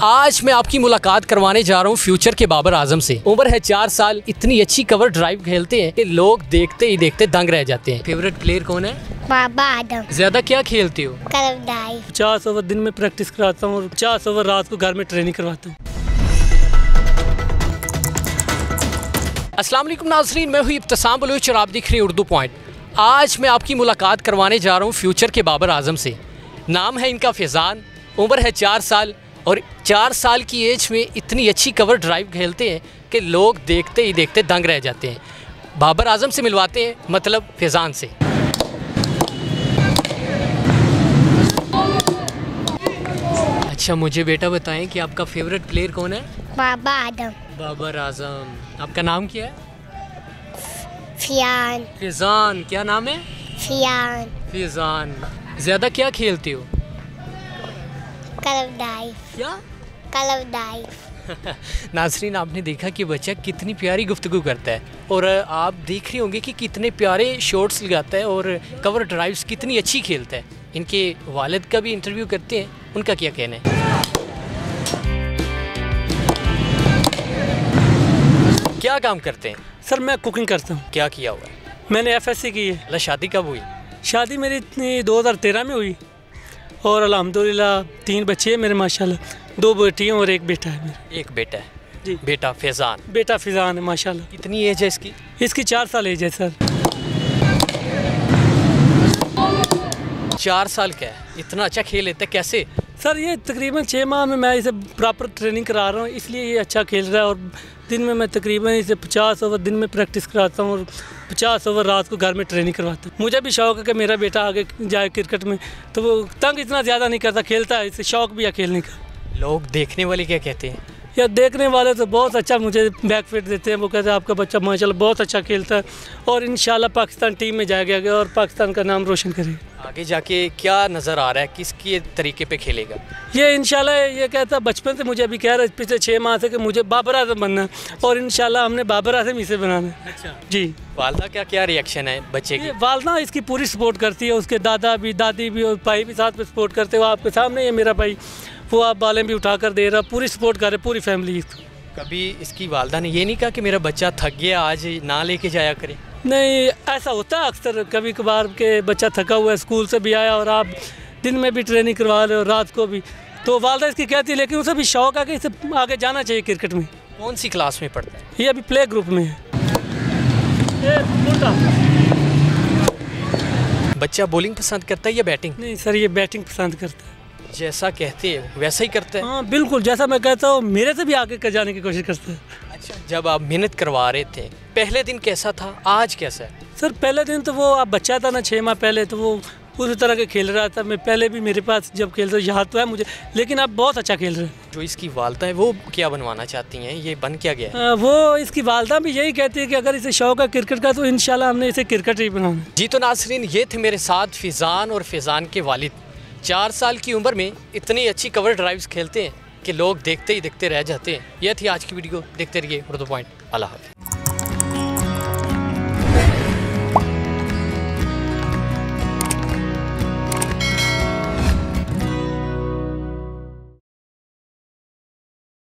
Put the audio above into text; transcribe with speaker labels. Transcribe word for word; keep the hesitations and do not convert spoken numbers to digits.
Speaker 1: आज मैं आपकी मुलाकात करवाने जा रहा हूँ फ्यूचर के बाबर आजम से। उम्र है चार साल, इतनी अच्छी कवर ड्राइव खेलते हैं कि लोग देखते ही देखते दंग रह जाते हैं। फेवरेट प्लेयर कौन है?
Speaker 2: बाबर आजम।
Speaker 1: ज्यादा क्या खेलते हो?
Speaker 2: Cover drive.
Speaker 3: पचास ओवर दिन में प्रैक्टिस कराता हूँ और पचास ओवर रात को घर में ट्रेनिंग करवाता हूँ।
Speaker 1: अस्सलाम वालेकुम नाज़रीन, मैं हूँ इब्तिसाम बलूच और आप देख रहे हैं उर्दू पॉइंट। आज मैं आपकी मुलाकात करवाने जा रहा हूँ फ्यूचर के बाबर आजम से। नाम है इनका फैज़ान, उम्र है चार साल और चार साल की एज में इतनी अच्छी कवर ड्राइव खेलते हैं कि लोग देखते ही देखते दंग रह जाते हैं। बाबर आजम से मिलवाते हैं, मतलब फैज़ान से। अच्छा मुझे बेटा बताएं कि आपका फेवरेट प्लेयर कौन है?
Speaker 2: बाबर आजम।
Speaker 1: बाबर आजम। आपका नाम क्या है?
Speaker 2: फियान।
Speaker 1: फैज़ान। क्या नाम है?
Speaker 2: फियान।
Speaker 1: फैज़ान। ज़्यादा क्या खेलते हो?
Speaker 2: Cover drive.
Speaker 1: क्या?
Speaker 2: Cover drive.
Speaker 1: नाज़रीन, आपने देखा कि बच्चा कितनी प्यारी गुफ्तगू करता है और आप देख रहे होंगे कि कितने प्यारे शॉट्स लगाता है और कवर ड्राइव्स कितनी अच्छी खेलता है। इनके वालिद का भी इंटरव्यू करते हैं, उनका क्या कहना है। क्या काम करते हैं?
Speaker 3: सर मैं कुकिंग करता हूँ।
Speaker 1: क्या किया हुआ है?
Speaker 3: मैंने एफ एस सी की है।
Speaker 1: अल्लाह, शादी कब हुई?
Speaker 3: शादी मेरी इतनी दो हज़ार तेरह में हुई और अल्हम्दुलिल्लाह तीन बच्चे हैं मेरे माशाल्लाह। दो बेटियाँ और एक बेटा है मेरा।
Speaker 1: एक बेटा है
Speaker 3: जी।
Speaker 1: बेटा फैज़ान।
Speaker 3: बेटा फिजान है माशाल्लाह।
Speaker 1: कितनी एज है इसकी?
Speaker 3: इसकी चार साल एज है सर।
Speaker 1: चार साल का है, इतना अच्छा खेल लेता है कैसे?
Speaker 3: सर ये तकरीबन छः माह में मैं इसे प्रॉपर ट्रेनिंग करा रहा हूँ, इसलिए ये अच्छा खेल रहा है। और दिन में मैं तकरीबन इसे पचास ओवर दिन में प्रैक्टिस कराता हूँ और पचास ओवर रात को घर में ट्रेनिंग करवाता हूँ। मुझे भी शौक़ है कि मेरा बेटा आगे जाए क्रिकेट में, तो वो तंग इतना ज़्यादा नहीं करता, खेलता है, इसे शौक़ भी है खेलने का।
Speaker 1: लोग देखने वाले क्या कहते हैं?
Speaker 3: या देखने वाले तो बहुत अच्छा मुझे बैक फीड देते हैं। वो कहते हैं आपका बच्चा माशाल्लाह बहुत अच्छा खेलता है और इंशाल्लाह पाकिस्तान टीम में जाएगा और पाकिस्तान का नाम रोशन करेगा।
Speaker 1: आगे जाके क्या नज़र आ रहा है, किसके तरीके पे खेलेगा?
Speaker 3: ये इंशाल्लाह ये कहता है, बचपन से मुझे अभी कह रहा है पिछले छः माह से कि मुझे बाबर आजम बनना है और इंशाल्लाह हमने बाबर आजम इसे बनाना है।
Speaker 1: अच्छा
Speaker 3: जी।
Speaker 1: वालदा का क्या रिएक्शन है बच्चे की?
Speaker 3: वालदा इसकी पूरी सपोर्ट करती है, उसके दादा भी दादी भी और भाई भी साथ में सपोर्ट करते हैं। वो आपके सामने है मेरा भाई, वो आप बालें भी उठा कर दे रहा, पूरी सपोर्ट कर रहे पूरी फैमिली इसको।
Speaker 1: कभी इसकी वालदा ने ये नहीं कहा कि मेरा बच्चा थक गया, आज ना लेके जाया करे?
Speaker 3: नहीं, ऐसा होता है अक्सर कभी कभार के बच्चा थका हुआ है, स्कूल से भी आया और आप दिन में भी ट्रेनिंग करवा रहे हो रात को भी, तो वालदा इसकी कहती है, लेकिन उसे भी शौक़ है कि इसे आगे जाना चाहिए क्रिकेट में।
Speaker 1: कौन सी क्लास में पढ़ता है?
Speaker 3: ये अभी प्ले ग्रुप में है।
Speaker 1: बच्चा बॉलिंग पसंद करता है या बैटिंग?
Speaker 3: नहीं सर, ये बैटिंग पसंद करता है।
Speaker 1: जैसा कहते हैं वैसा ही करता है?
Speaker 3: हाँ बिल्कुल, जैसा मैं कहता हूँ मेरे से भी आगे कर जाने की कोशिश करता है।
Speaker 1: अच्छा, जब आप मेहनत करवा रहे थे पहले दिन कैसा था, आज कैसा है?
Speaker 3: सर पहले दिन तो वो आप बच्चा था ना, छः माह पहले, तो वो उसी तरह के खेल रहा था। मैं पहले भी मेरे पास जब खेल रहा याद तो है मुझे, लेकिन आप बहुत अच्छा खेल रहे हैं।
Speaker 1: जो इसकी वालदा है वो क्या बनवाना चाहती हैं, ये बन क्या गया है?
Speaker 3: आ, वो इसकी वालदा भी यही कहती है कि अगर इसे शौक़ है क्रिकेट का तो इंशाल्लाह हमने इसे क्रिकेट ही बनाना।
Speaker 1: जी तो नाज़रीन, ये थे मेरे साथ फैज़ान और फैज़ान के वालिद। चार साल की उम्र में इतनी अच्छी कवर ड्राइव्स खेलते हैं कि लोग देखते ही देखते रह जाते हैं। यह थी आज की वीडियो, देखते रहिए उर्दू पॉइंट। अल्लाह हाफ़िज़।